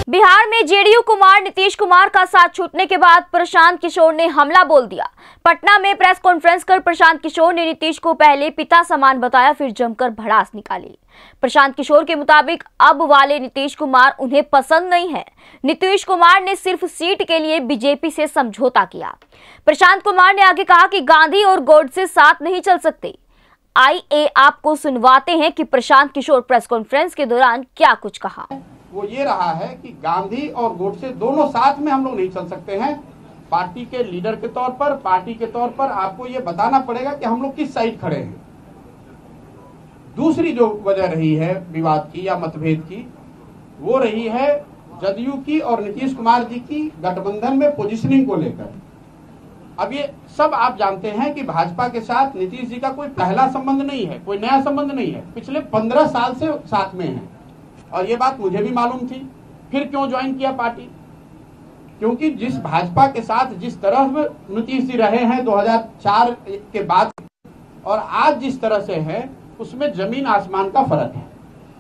बिहार में जेडीयू कुमार नीतीश कुमार का साथ छूटने के बाद प्रशांत किशोर ने हमला बोल दिया। पटना में प्रेस कॉन्फ्रेंस कर प्रशांत किशोर ने नीतीश को पहले पिता समान बताया, फिर जमकर भड़ास निकाली। प्रशांत किशोर के मुताबिक अब वाले नीतीश कुमार उन्हें पसंद नहीं है। नीतीश कुमार ने सिर्फ सीट के लिए बीजेपी से समझौता किया। प्रशांत कुमार ने आगे कहा कि गांधी और गोडसे साथ नहीं चल सकते। आइए आपको सुनवाते हैं कि प्रशांत किशोर प्रेस कॉन्फ्रेंस के दौरान क्या कुछ कहा। वो ये रहा है कि गांधी और गोडसे दोनों साथ में हम लोग नहीं चल सकते हैं। पार्टी के लीडर के तौर पर, पार्टी के तौर पर आपको ये बताना पड़ेगा कि हम लोग किस साइड खड़े हैं। दूसरी जो वजह रही है विवाद की या मतभेद की, वो रही है जदयू की और नीतीश कुमार जी की गठबंधन में पोजीशनिंग को लेकर। अब ये सब आप जानते हैं कि भाजपा के साथ नीतीश जी का कोई पहला संबंध नहीं है, कोई नया संबंध नहीं है। पिछले 15 साल से साथ में हैं और ये बात मुझे भी मालूम थी। फिर क्यों ज्वाइन किया पार्टी? क्योंकि जिस भाजपा के साथ जिस तरह नीतीश जी रहे हैं 2004 के बाद और आज जिस तरह से है, उसमें जमीन आसमान का फर्क है।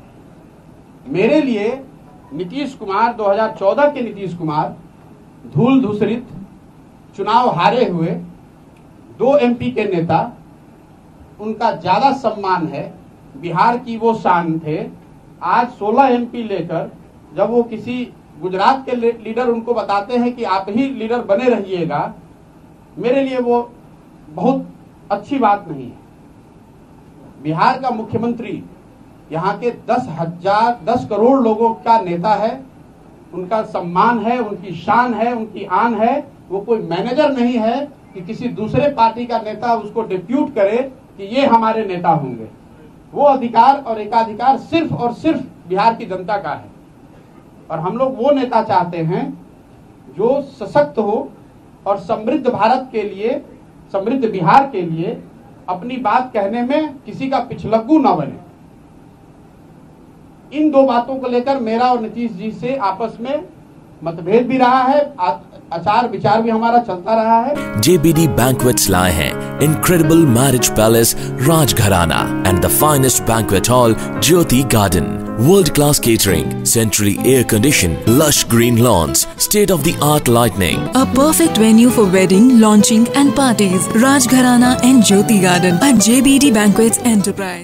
मेरे लिए नीतीश कुमार 2014 के नीतीश कुमार धूल धूसरित चुनाव हारे हुए 2 एमपी के नेता, उनका ज्यादा सम्मान है। बिहार की वो शान थे। आज 16 एमपी लेकर जब वो किसी गुजरात के लीडर उनको बताते हैं कि आप ही लीडर बने रहिएगा, मेरे लिए वो बहुत अच्छी बात नहीं है। बिहार का मुख्यमंत्री यहाँ के 10 करोड़ लोगों का नेता है। उनका सम्मान है, उनकी शान है, उनकी आन है। वो कोई मैनेजर नहीं है कि किसी दूसरे पार्टी का नेता उसको डिप्यूट करे कि ये हमारे नेता होंगे। वो अधिकार और एकाधिकार सिर्फ और सिर्फ बिहार की जनता का है और हम लोग वो नेता चाहते हैं जो सशक्त हो और समृद्ध भारत के लिए, समृद्ध बिहार के लिए अपनी बात कहने में किसी का पिछलग्गू न बने। इन 2 बातों को लेकर मेरा और नीतीश जी से आपस में मतभेद भी रहा है, आचार विचार भी हमारा चलता रहा है। JBD Banquets लाए हैं incredible marriage palace Rajgharana and the finest banquet hall Jyoti Garden. World-class catering, centrally air-conditioned, lush green lawns, state-of-the-art lighting. A perfect venue for wedding, launching and parties. Rajgharana and Jyoti Garden at JBD Banquets Enterprise.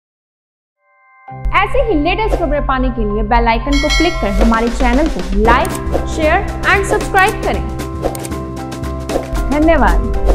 ऐसे ही latest खबरें पाने के लिए bell icon को click कर हमारे channel को like, share and subscribe करें। धन्यवाद।